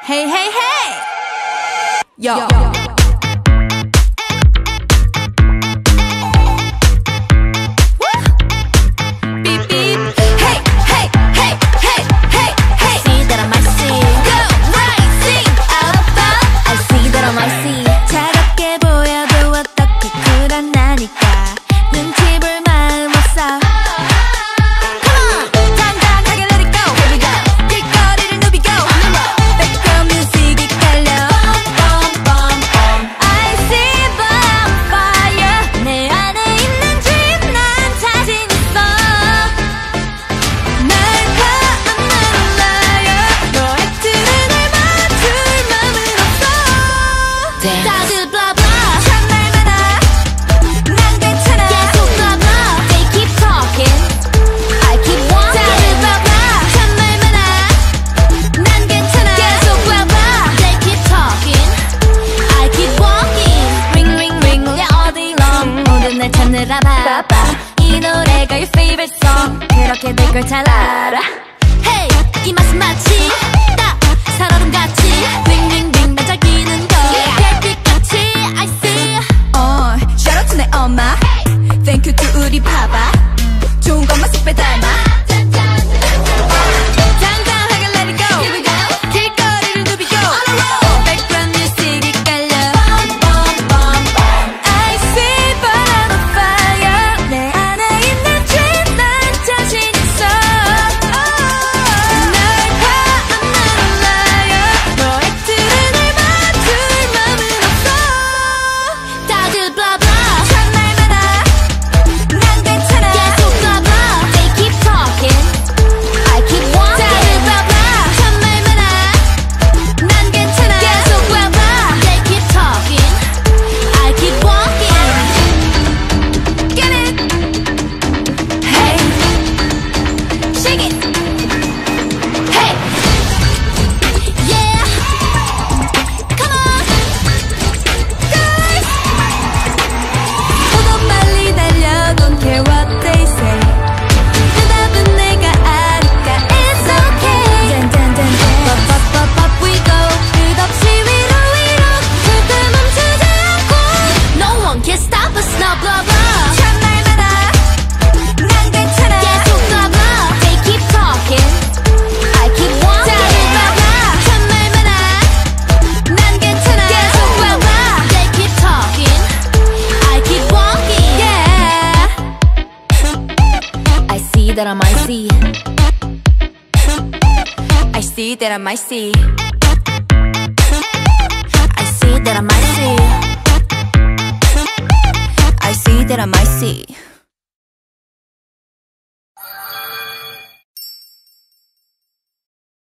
Hey, hey, hey! Yo. Beep, beep. Hey, hey, hey, hey, hey, hey. See that I might see. Go, right, sing, about. I see that I might see. 차갑게 보여도 어떻게 쿨하나니까 눈치 볼 마음 없어. 다들 blah blah 참 말 많아 난 괜찮아 계속 blah blah They keep talking I keep walking 다들 blah blah 참 말 많아 난 괜찮아 계속 blah blah They keep talking I keep walking Ring ring ring 울려 all day long 모든 날 찾느라 바빠 이 노래가 your favorite song 그렇게 될 걸 잘 알아 Hey 이 맛은 마치 딱 살얼음같이 ring ring ring 반짝이는 거 Shout out to 내 엄마 Thank you to 우리 파파 좋은 것만 쏙 빼닮아 당당하게 let it go Here we go 길거리를 누비고 On a roll Background music이 깔려 I see but on fire 내 안에 있는 dream 난 자신 있어 널 봐 I'm not a liar 너의 틀을 날 맞출 맘은 없어 다들 blah blah that I might see I see that I might see I see that I might see I see that I might see